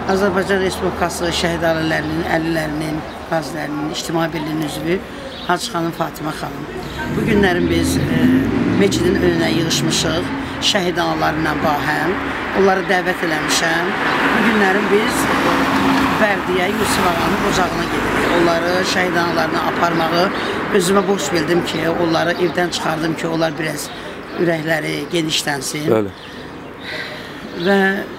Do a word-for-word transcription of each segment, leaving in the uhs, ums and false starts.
Azərbaycan Respublikası şəhid ailələrinin, əlillərinin, qazilərinin, İctimai Birliyinin üzvü Hacı xanım Fatimə xanım. Bu günlərin biz e, mecidin önünə yığışmışıq, şəhid analarla bahəm. Onları dəvət eləmişəm. Bu günlərin biz Bərdiyə, Yusuf ağanın ocağına gedirik. Onları şəhid analarına aparmağı özümə borc bildim ki, onları evdən çıxardım ki, onlar biraz ürəkləri genişlənsin. Bəli. Və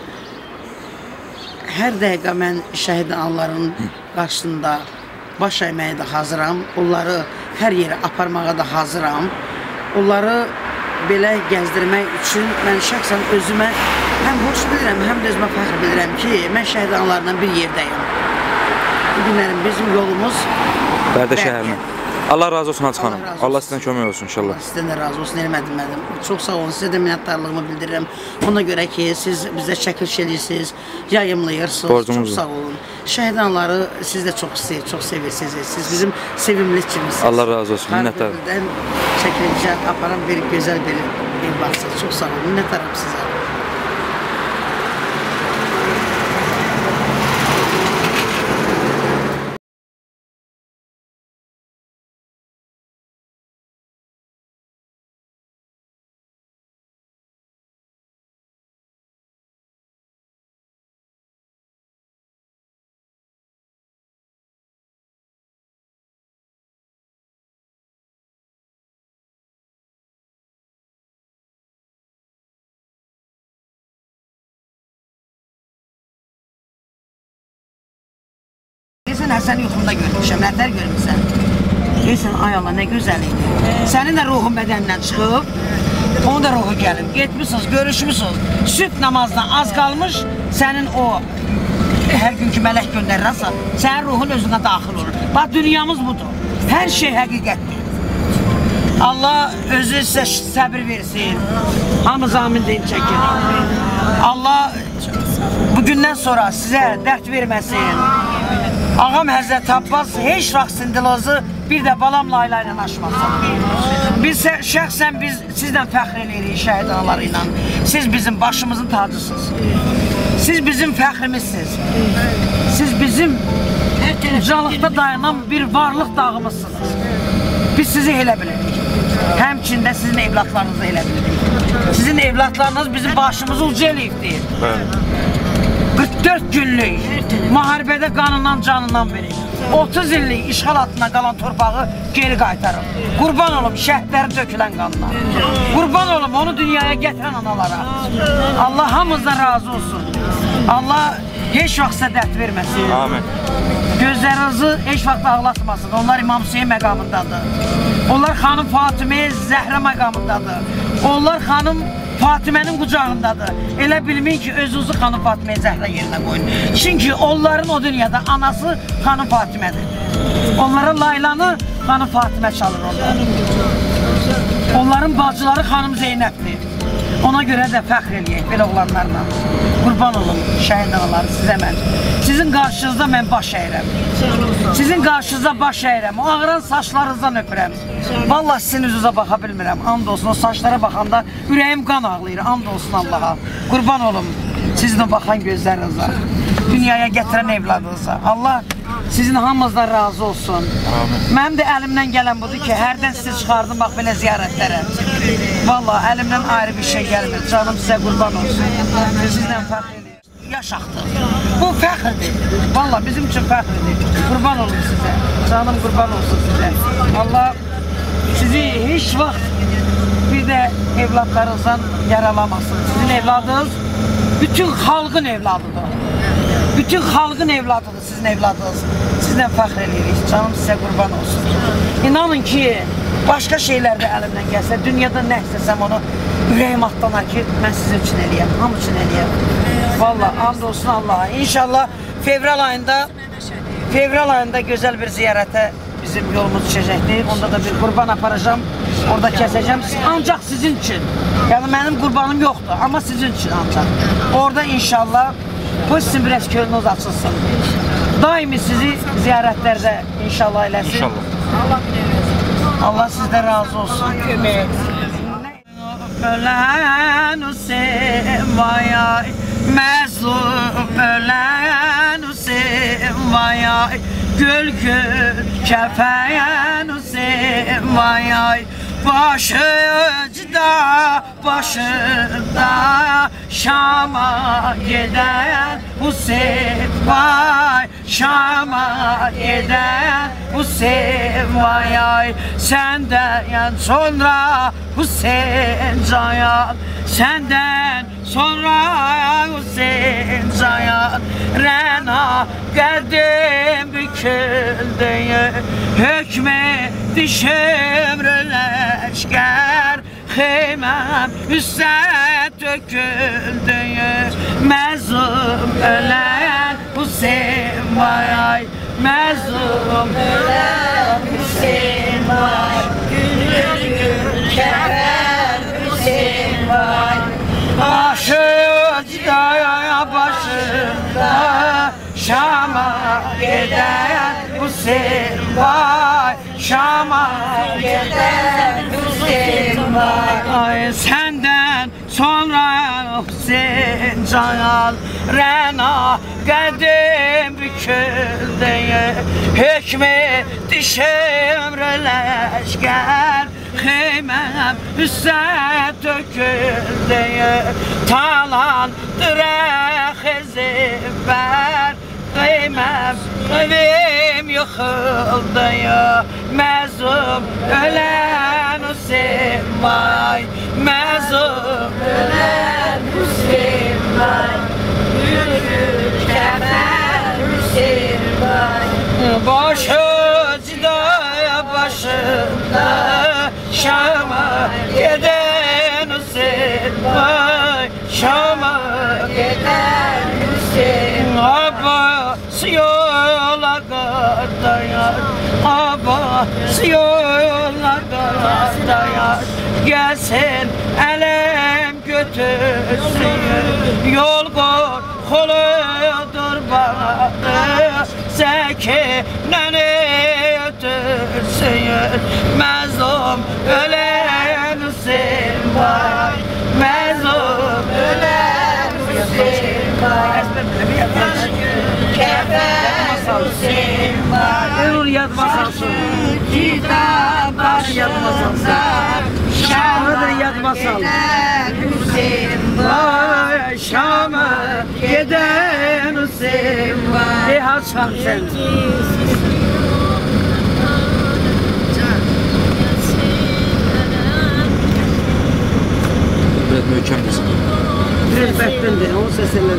hər dəqiqə mən şəhid analarının qarşısında baş əyməyə də hazıram. Onları hər yerə aparmağa da hazıram. Onları belə gəzdirmək üçün mən şəxsən özümə həm borc bilirəm, həm də özümə fəxr bilirəm ki, mən şəhid analarla bir yerdəyim. Bu günlərin bizim yolumuz Bərdə şəhərinə. Allah razı olsun Hacı xanım. Allah sizdən kömək olsun inşallah. Allah sizdən də razı olsun, eləmədim mənim. Çox sağ olun, sizə də minnətdarlığımı bildirirəm. Ona görə ki, siz bizə çəkiliş edirsiniz, yayımlayırsınız. Borcumuzdur. Çox sağ olun. Şəhid analarını siz də çox istəyir, çox sevirsiniz. Siz bizim sevimli kimisiniz. Allah razı olsun, minnətdarım. Harbidən çəkilişə aparan bir gözəl bir evladsınız. Çox sağ olun, minnətdarım sizə. Deyirsən, Həsən yuxumda görmüşəm, nətər görmüşsən? Deyirsən, ay Allah, nə gözəl idi. Sənin də ruhun bədənindən çıxıb, onun da ruhu gəlib. Getmişsiniz, görüşmüşsünüz. Sübh namazdan az qalmış, sənin o hər günkü mələk göndərirsə, sənin ruhun özünə daxil olur. Bax, dünyamız budur. Hər şey həqiqətdir. Allah özü sizə səbir versin. Hamız amin deyin, çəkin. Allah bugündən sonra sizə dərd verməsin. Ağam Həzrət Abbas heç vaxt sindilazı bir də balam Layla ilə aşmasın. Biz şəxsən biz sizlə fəxr edirik şəhid anaları ilə. Siz bizim başımızın tacısınız. Siz bizim fəxrimizsiniz. Siz bizim ucalıqda dayanan bir varlıq dağımızsınız. Biz sizi elə bilirik. Həmçində sizin evlatlarınızı elə bilirik. Sizin evlatlarınız bizim başımızı uca eləyibdir. qırx dörd günlük müharibədə qanından, canından verir. otuz illik işğal altında qalan torpağı geri qaytarır. Qurban olum şəhidlərin dökülən qanına. Qurban olum onu dünyaya gətirən analara. Allah hamımızdan razı olsun. Allah heç vaxt sizə dərd verməsin. Amin. Gözlərinizi heç vaxt ağlatmasın. Onlar İmam Hüseyin məqamındadır. Onlar xanım Fatimə Zəhra məqamındadır. Onlar xanım Fatimənin qucağındadır. Elə bilmin ki, özünüzü xanım Fatimə Zəhra yerinə qoyun. Çünki onların o dünyada anası xanım Fatimədir. Onların Laylanı xanım Fatimə çalır onlar. Onların bacıları xanım Zeynəbdir. Ona görə də fəxr eləyək belə oğlanlarla. Qurban olun şəhid anaları sizə mən. Sizin qarşınızda mən baş əyirəm. Sizin qarşınızda baş əyirəm. O ağıran saçlarınızdan öpürəm. Vallahi sizin üzünüzə baxa bilmirəm. And olsun o saçlara baxanda ürəyim qan ağlayır. And olsun Allaha. Qurban olun sizin baxan gözlərinizə. Dünyaya gətirən evladınıza. Allah sizin hamınızdan razı olsun. Mənim də əlimdən gələn budur ki, hərdən sizi çıxardım bax belə ziyarətlərə. Vallahi əlimdən ayrı bir şey gəlmir. Canım sizə qurban olsun. Sizlə fəxr edir. Yaşaqdır. Bu fəxrdir. Vallahi bizim üçün fəxrdir. Qurban olun sizə. Canım qurban olsun sizə. Allah sizi heç vaxt bir də evladlarınızdan yaralamasın. Sizin evladınız bütün xalqın evladıdır. Bütün xalqın evladıdır sizin evladınız. Sizlə fəxr edirik. Canım sizə qurban olsun. İnanın ki, başqa şeylər də əlimdən gəlsə, dünyada nə istəsəm onu ürəyim atlanar ki, mən sizin üçün eləyəm, hamı üçün eləyəm. Vallahi, and olsun Allaha. İnşallah fevral ayında, fevral ayında gözəl bir ziyarətə bizim yolumuz düşəcəkdir. Onda da bir qurban aparacağım, orada kəsəcəm. Ancaq sizin üçün. Yəni mənim qurbanım yoxdur, amma sizin üçün ancaq. Orada inşallah bu sizin biraz könlünüz açılsın. Daimi sizi ziyarətlərdə inşallah eləsin. İnşallah. Allah sizdən razı olsun. Ölən o sevaya məzlum ölən vay ay. Gül gül kefen Hüseyin vay ay. Başıcda başında Şam'a giden Hüseyin vay. Şam'a giden Hüseyin vay ay. Senden sonra Hüseyin Zayan, senden sonra Hüseyin Zayan. Rena geldim büküldü, hükmeti şemrüleşker. Heymem üste döküldü, mezum ölen Hüseyin vay ay. Mezum ölen Hüseyin vay. Gül gül kefen Hüseyin vay. Başıcda başında Şam'a giden Hüseyin vay. Şam'a giden Hüseyin vay. Ay senden sonra Hüseyin Zayan. Rena geldim büküldü, hükmeti şemrüleşker. Heymem üste döküldü, talandır exiber. Heymem evim yıkıldı, mezum ölen Hüseyin vay. Mezum ölen Hüseyin vay. Gül gül kefen Hüseyin vay. Başıcda başında Şam'a giden Hüseyin vay. Şam'a giden Hüseyin vay. Abbas yola dayan, Abbas yola dayan. Gelsin elem götürsün, yol koy koludur bana. Sekineni ötürsün, mezum ölen Hüseyin vay. Mezum ölen Hüseyin vay. Kefen Hüseyin vay. Dur yatmasansın. Kitap başında Şam'a giden Hüseyin vay. Şam'a giden Hüseyin vay. Ey Hasan sen. Evet, mükemmelsin. Biraz beklendi, o seslendi.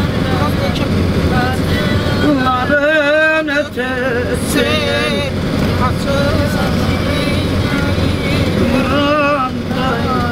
Bunların ötesi Kur'an'da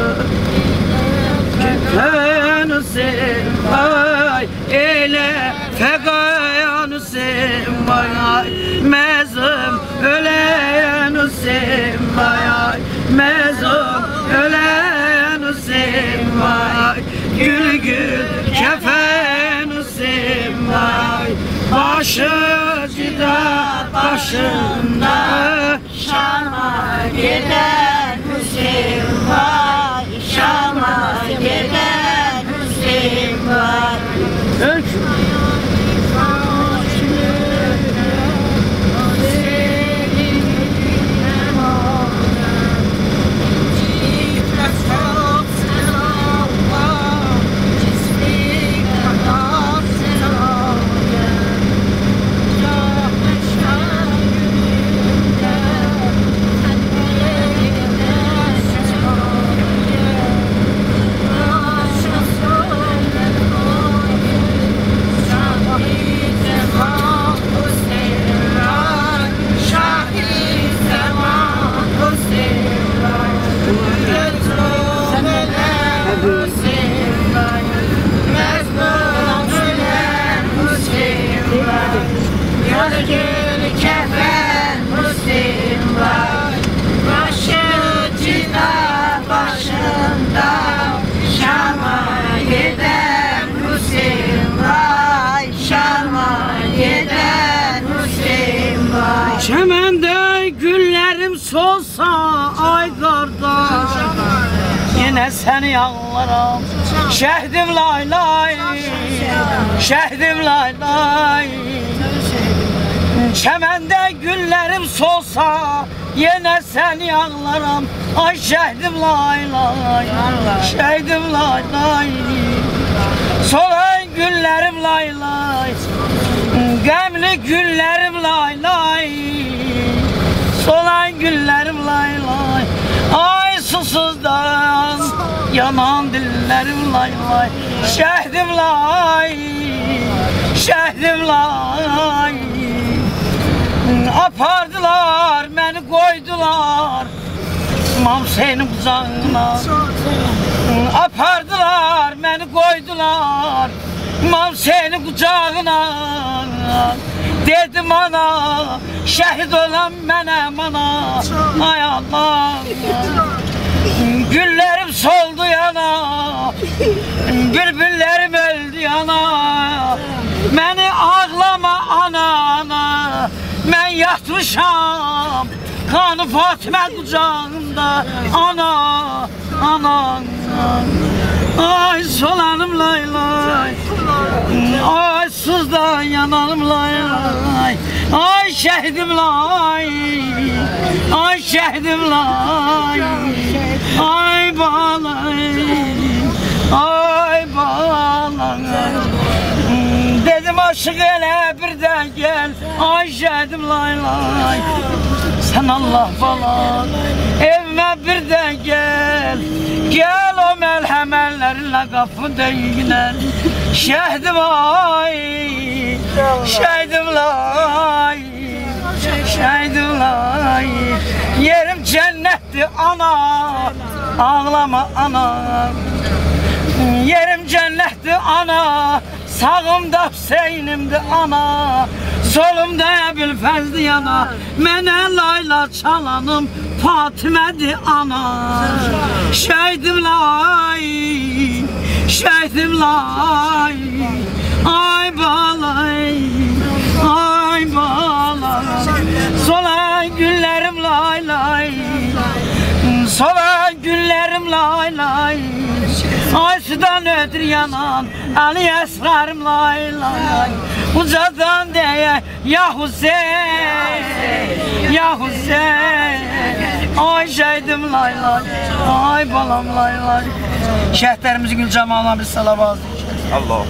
Kefen Hüseyin vay. Ele fegayan Hüseyin vay. Mezum ölen Hüseyin vay. Mezum ölen Hüseyin vay. Gül gül kefen Hüseyin vay. Başıcda başında Şam'a giden Hüseyin vay. Şam'a giden Hüseyin vay. Çemende güllerim solsa ay kardeş, yine seni ağlarım. Şehdim lay lay, şehdim lay lay. Çemende güllerim solsa yine seni ağlarım. Ay şehdim lay lay, şehdim lay lay. Solan güllerim lay lay, gemli güllerim lay lay. Solan güllerim lay lay. Ay susuzdan yanan dillerim lay lay. Şehdim lay, şehdim lay. Apardılar, beni koydular İmam Hüseyin'in kucağına. Apardılar, beni koydular İmam Hüseyin'in kucağına. Dedim ana, şehit olan benim ana. Ay Allah, güllerim soldu yana, bülbüllerim öldü yana. Beni ağlama ana ana, ben yatmışam kanı Fatime kucağında. Ana ana, ay solanım lay lay, ay sızdan yanalım lay lay. Ay şehidim lay, ay şehidim lay. Ay bağlay, ay bağlay. Dedim aşık ele bir de gel. Ay şehidim lay lay. Sen Allah bana evime bir de gel. Gel o merhametlerinle kapıda yine. Şehidim ay, şehidim lay, şehidim lay. Yerim cennetti ana, ağlama ana. Yerim cennetti ana, sağımda Hüseyin'imdi ana. Solumda Ebu'l-Fezli yana, mene layla çalanım Fatime'di ana. Şehidim lay, şehidim lay. Ay bağlay, ay bağlay. Sola günlerim lay lay, sola günlerim lay lay. Ay sudan ötür yanan Ali esrarım lay lay. Ucadan diye ya Hüseyin, ya Hüseyin. Ay şehidim lay lay, ay balam lay lay. Şehitlerimizin gül cemalına bir salavat. Allah'ım.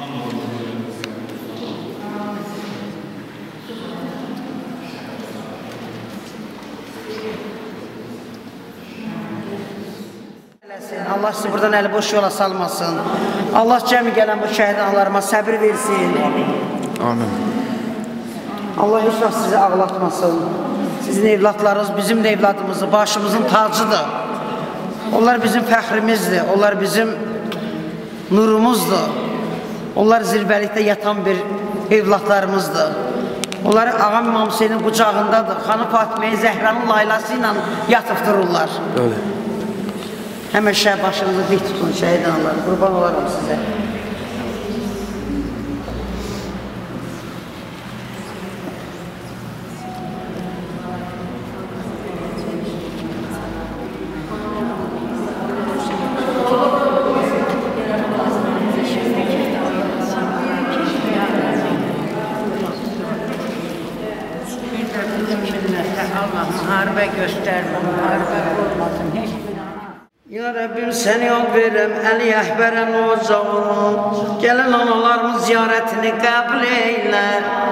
Allah sizi buradan eli boş yola salmasın. Allah cəmi gələn bu şəhid analarıma səbir versin. Amin. Allah heç vaxt sizi ağlatmasın. Sizin evlatlarınız bizim de evladımızdır, başımızın tacıdır. Onlar bizim fəxrimizdir, onlar bizim nurumuzdur. Onlar zirvəlikdə yatan bir evlatlarımızdır. Onlar Ağam İmam Hüseynin qucağındadır. Xanım Fatiməyi Zəhranın laylası ilə yatıp dururlar. Öyle. Hemen şəhid başınızı dik tutun şəhid analar. Qurban olarım sizə. Allah müharibə göstərmə, müharibə olmasın, heç bir Ya Rabbim seni yol verem, Əli Əhbərəm ocağına, gələn analarımın ziyarətini qəbul eyle.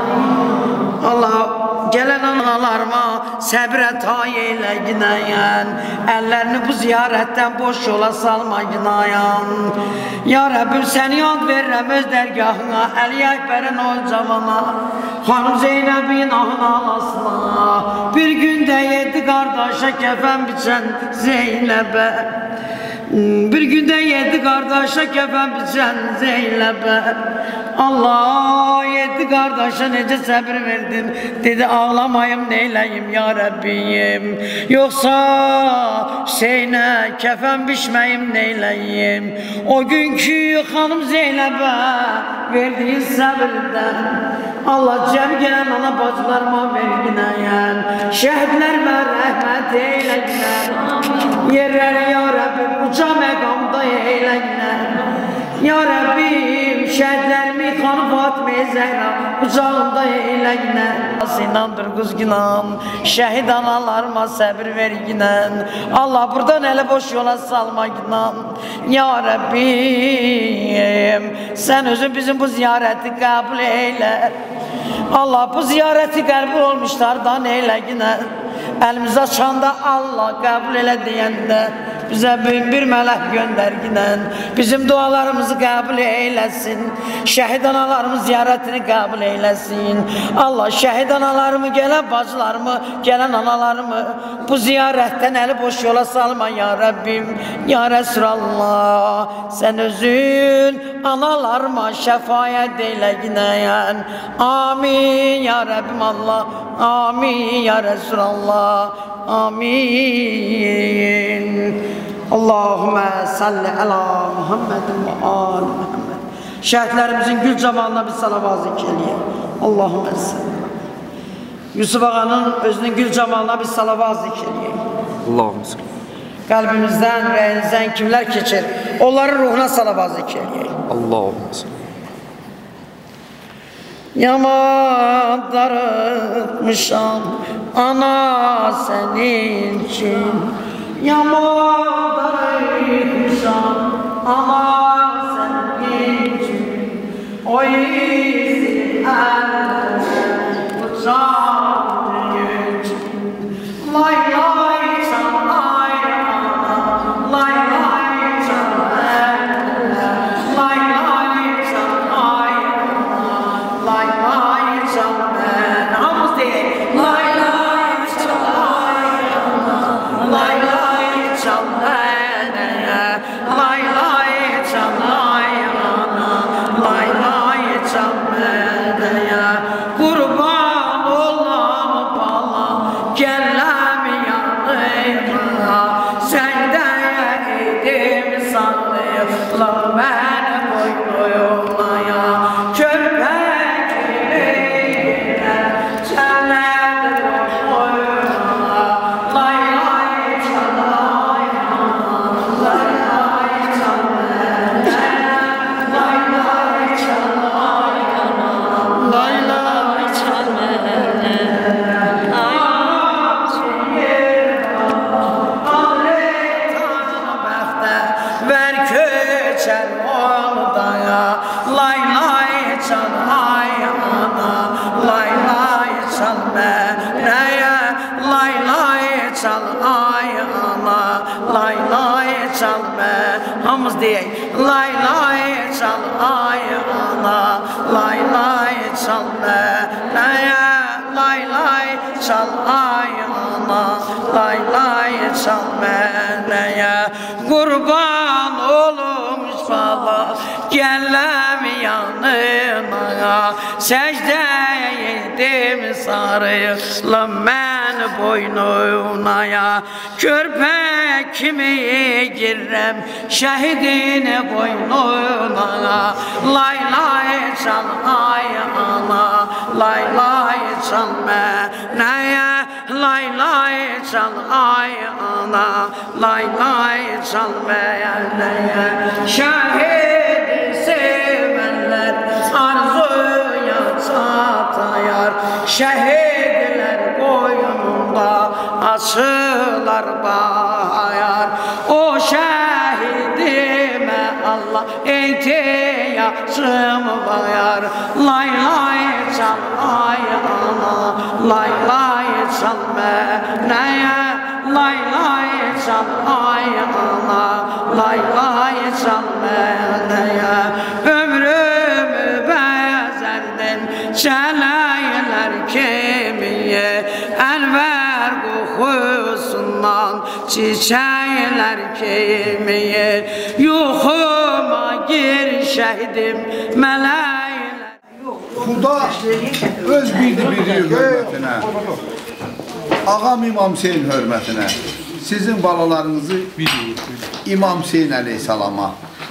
Allah, gələn analarıma səbir əta eyle ginəyən, əllərini bu ziyarətdən boş yola salma ginəyən. Ya Rabbim seni yol verem öz dərgahına, Əli Əhbərəm ocağına, Xanım Zeynəbin ahın alasına, bir gündə yedi qardaşa kəfən biçən Zeynəbə. Bir gündə yedi qardaşa kəfən biçən Zeynəbə. Allah yedi qardaşa necə səbir verdin, dedi ağlamayım neyləyim ya Rabbim. Yoxsa Hüseynə kəfən biçməyim neyləyim. O günkü xanım Zeynəbə verdiyin səbirdən Allah cəm gələn ana bacılarıma verginəyən, şəhidlərmə rəhmət eyləyən, yerləri ya Rabbim uca məqamda eyləyən. Ya Rabbim şəhidlərimi Xanım Fatiməyi Zəhra ucağında eyləyən. İnandır quzginan, şəhid analarıma səbir verginən. Allah buradan ələ boş yola salma ginan. Ya Rabbim sən özün bizim bu ziyarəti qəbul eylə. Allah bu ziyarəti qəbul olmuşlardan eylə ginən. Əlimizi açanda Allah qəbul elə deyəndə bizə büyük bir mələk göndərginən, bizim dualarımızı qəbul eyləsin, şəhid analarımız ziyarətini qəbul eyləsin. Allah şəhid analarımı, gələn bacılarımı, gələn analarımı bu ziyarətdən əli boş yola salma ya Rabbim, ya Resulallah. Sən özün analarıma şəfayət eyləginəyən. Amin ya Rabbim Allah, amin ya Resulallah, amin. Allahümme salli ala Muhammedin ve ali Muhammed. Şəhidlərimizin gül camalına bir salavat zikriyə. Allahümme salli. Yusuf Ağa'nın özünün gül camalına bir salavat zikriyə. Allahümme salli. Qəlbimizdən, rəyinizdən kimlər keçir? Onların ruhuna salavat zikriyə. Allahümme salli. Yaman darıtmışam ana senin için. Yaman darıtmışam ana senin için. O izi ellere uçan için. Lay lay çal lay ana, lay lay çal ellere, lay lay çal lay ana, lay lay çal ben. Hamız değil. Lay lay çal lay ana, lay lay çal ben. Lay lay çal lay ana, lay lay çal ben. Kurban olam bala, gellem yanıma. Senden yedim sandıklar beni boynuyumaya. Köpek gibi çeller boynuma. Lay lay çal lay ana, lay lay çal benden. Lay lay çal lay ana, lay lay çal benden. Ver köçer onu da ya, lay lay. hamımız deyək. Lay lay çal ay ana, lay lay çal nənəyə, lay lay çal ay ana, lay lay çal mənəyə. Qurban olmuş bala, gələm yanına, səcdəyə yedim sarılım mən boynunaya. Körpə kimi girəm şəhidin boynuna, lay lay çal ay ana, lay lay çal mənəyə, lay lay çal ay ana, lay lay çal mənəyə. Şəhidi sevənlər arzuya çatayar, şəhidlər qoyununda açılar bayar. O şəhidimə Allah ehtiyacım bayar. Lay lay çal ay ana, lay lay çal mənəyə, lay lay çal ay ana, lay lay çal mənəyə. Ömrümü bəzərdin çələklər kemiyə, əlvər qoxusundan çiçəklər kemiyə. Yuxuma gir şəhidim mələklər. Xuda öz bildi-biri hörmətinə, ağam İmam Hüseyin hörmətinə, sizin balalarınızı İmam Hüseyin əleyhissalama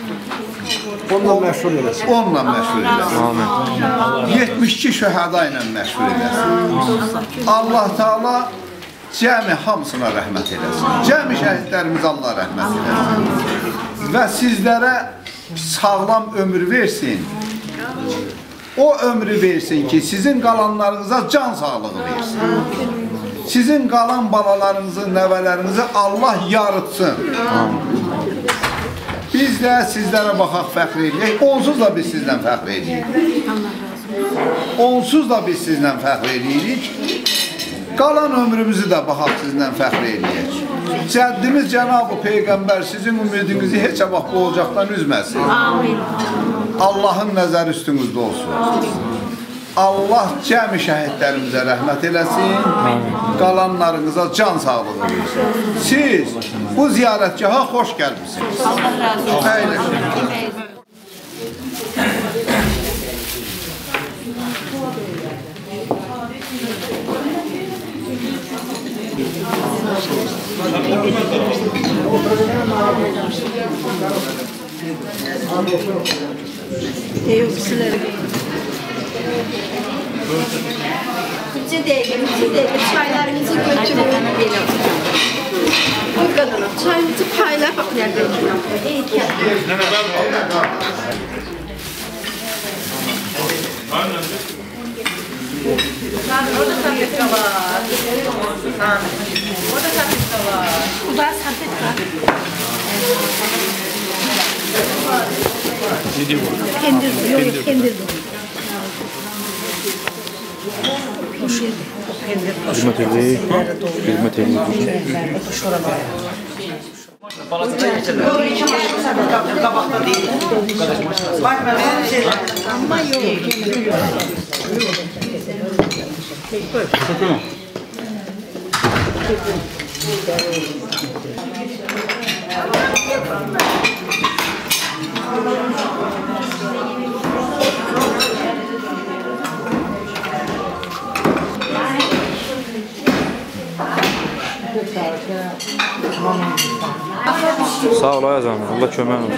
onunla məşğul eləsin. Onunla məşğul eləsin. yetmiş iki şəhəda ilə məşğul eləsin. Allah Teala cəmi hamısına rəhmət eləsin. Cəmi şəhidlərimiz Allah rəhmət eləsin. Və sizlərə sağlam ömür versin. O ömrü versin ki, sizin qalanlarınıza can sağlığı versin. Sizin qalan balalarınızı, nəvələrinizi Allah yarıtsın. Biz də sizlərə baxaq, fəxr edəyik. Onsuz da biz sizdən fəxr edirik. Onsuz da biz sizdən fəxr edirik. Qalan ömrümüzü də baxaq sizdən fəxr edəyik. Cəddimiz Cənab-ı Peyğəmbər sizin ümidinizi heç vaxt bu ocaqdan üzməsin. Allahın nəzəri üstünüzdə olsun. Allah cəmi şəhidlərimizə rəhmət eləsin, qalanlarınıza can sağlığı versin. Siz bu ziyarətgaha xoş gəlmişsiniz. Əyləşin. Yok sizlere. İki dakika, iki dakika çaylarınızı götürün. Bu kadar. Çayınızı payla bak nerede. İyi ki. Orada sapık var. Orada sapık var. Bu da sapık var. Kendir, yok kendir. Hizmet edeyim. Hizmet edeyim. Kabakta değil. Bak ben şey. Ama yok. Sağ ol Ayaz hanım. Allah kömək olsun.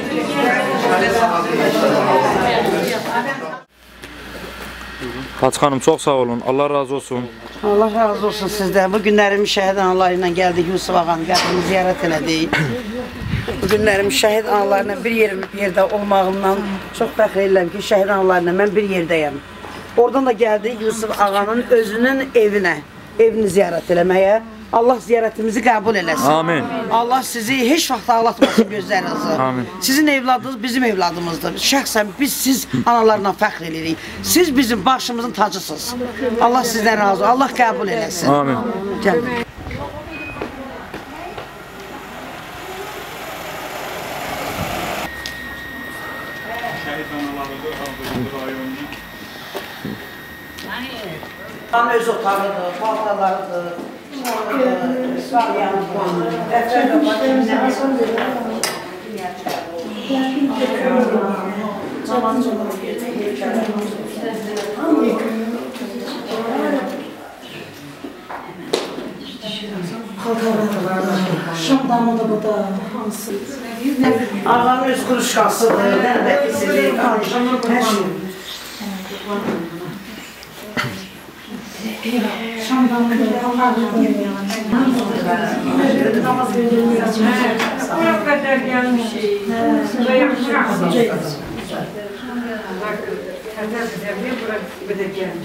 Hacı xanım çox sağ olun. Allah razı olsun. Allah razı olsun sizdən. Bu günlərimiz şəhid anaları ilə gəldik. Yusuf ağanın qəbrini ziyarət elədik. Bu günlərimiz şəhid anaları ilə bir yer, yerdə olmağımdan çox fəxr edirəm ki, şəhid anaları ilə mən bir yerdəyəm. Oradan da gəldik Yusuf ağanın özünün evinə, evini ziyarət eləməyə. Allah ziyarətimizi qəbul eləsin. Amin. Allah sizi heç vaxt ağlatmasın gözlərinizi. Amin. Sizin evladınız bizim evladımızdır. Şəxsən biz siz analarla fəxr edirik. Siz bizim başımızın tacısınız. Allah sizdən razı olsun. Allah qəbul eləsin. Amin. Gəl. Tam öz otağıdır, paltalarıdır, salyanıdır, dəftərdə Şamdanı da bu da hansı? Ağanın öz quruşqasıdır, nədə izidir, qarışımır, hər şey. Şamdanı da namaz verilmiyor. O kadar gelmişik. Bu da gelmiş.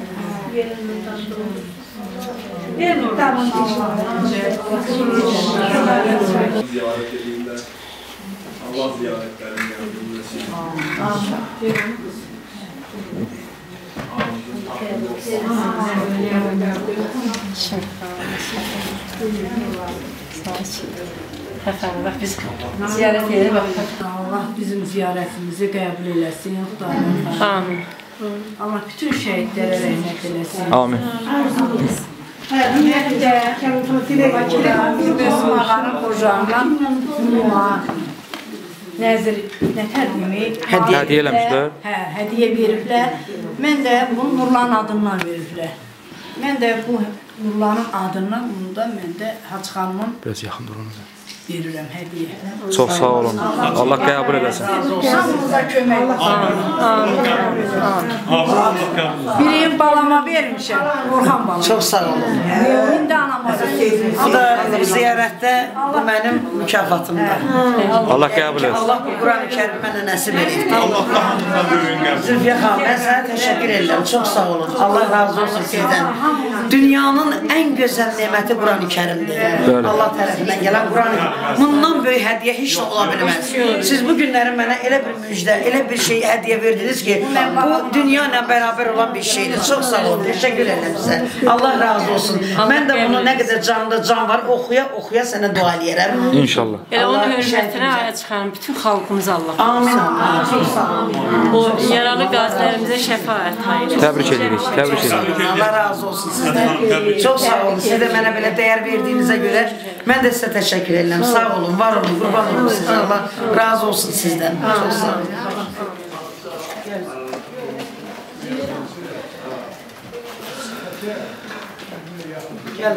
Tamam. Ziyaret edeyim de Allah ziyaretlerini yardım etsin. Efendim bak biz ziyaret edelim. Allah bizim ziyaretimizi qəbul eləsin, Xudayar. Amin. Allah bütün şəhidlərə rəhmət eləsin. Amin. Ümumiyyətlə, Möhsün ağanın qocağından Numa, Nəzir Nətərlimi Hədiyyə eləmişlər. Hə, hədiyyə veriblər. Mən də bunu Nurlanın adından veriblər. Mən də bu Nurlanın adından, bunu da mən də Hacı xanımın Biraz yaxın durun. verirəm hədiyyə. Çox sağ olun. Allah qəbul eləsin. Hamımıza kömək Biriyim balama vermişəm, Orxan balama. Çox sağ olun. İndi anama da sevdim. Bu da ziyarətdə bu mənim mükafatımdır. Allah qəbul eləsin. Allah bu Quran-ı Kərim mənə nəsib edibdir. Zülfiyə xanım, mən sənə təşəkkür edirəm. Çox sağ olun. Allah razı olsun sizdən. Dünyanın ən gözəl neməti Quran-ı Kərimdir. Allah tərəfindən gələn Quran-ı Kərim. Bundan böyük hədiyyə heç də ola bilməz. Siz bu günləri mənə elə bir müjdə, elə bir şey hədiyyə verdiniz ki, bu dünya ilə bərabər olan bir şeydir. Çox sağ olun. Təşəkkür edirəm sizə. Allah razı olsun. Mən də bunu nə qədər canımda can var, oxuya-oxuya sənə dua eləyərəm. İnşallah. Elə onun hörmətinə aya çıxarım bütün xalqımıza Allah. Amin. Çox sağ olun. O yaralı qazilərimizə şəfaət hayır. Təbrik edirik. Təbrik edirik. Allah razı olsun sizdən. Çox sağ olun. Siz də mənə belə dəyər verdiyinizə görə mən də sizə təşəkkür edirəm. Sağ olun, var olun, qurban olun sizə. Allah razı olsun sizdən. Çox sağ olun. Gel.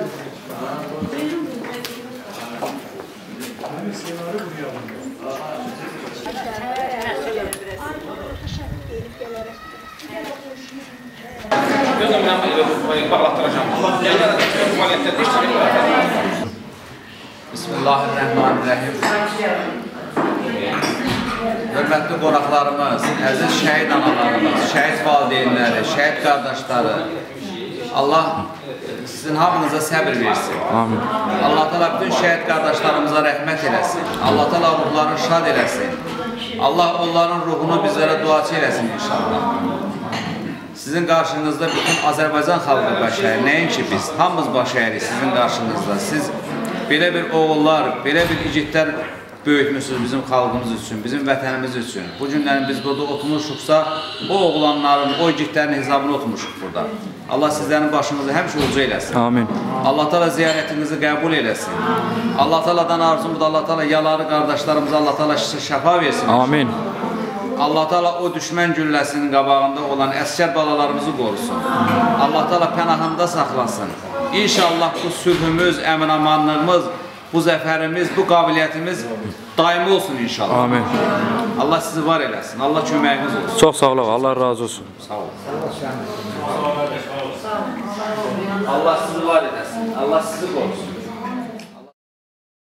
Bismillahirrahmanirrahim. Hörmətli qonaqlarımız, əziz şəhid analarımız, şəhid valideynləri, şəhid qardaşları, Allah sizin hamınıza səbir versin. Amin. Allah təala bütün şəhid qardaşlarımıza rəhmət eləsin. Allah təala ruhlarını şad eləsin. Allah onların ruhunu bizlərə duaçı eləsin inşallah. Sizin qarşınızda bütün Azərbaycan xalqı başlayır. Nəinki biz, hamımız başlayırıq sizin qarşınızda. Siz belə bir oğullar, belə bir igidlər böyütmüşsünüz bizim xalqımız üçün, bizim vətənimiz üçün. Bu günlərin biz burada oturmuşuqsa, o oğlanların, o igidlərin hesabını oturmuşuq burada. Allah sizlərin başınızı həmişə ucu eləsin. Amin. Allah təala ziyarətinizi qəbul eləsin. Allah təaladan arzumuz, Allah təala yaları qardaşlarımıza Allah təala şəfa versin. Amin. Allah təala o düşmən gülləsinin qabağında olan əsgər balalarımızı qorusun. Allah təala pənahında saxlasın. İnşallah bu sülhümüz, əmin-amanlığımız, bu zəfərimiz, bu qabiliyyətimiz daimi olsun inşallah. Amin. Allah sizi var eləsin. Allah köməyiniz olsun. Çox sağ olun. Allah razı olsun. Sağ olun. Allah sizi var eləsin. Allah sizi qorusun.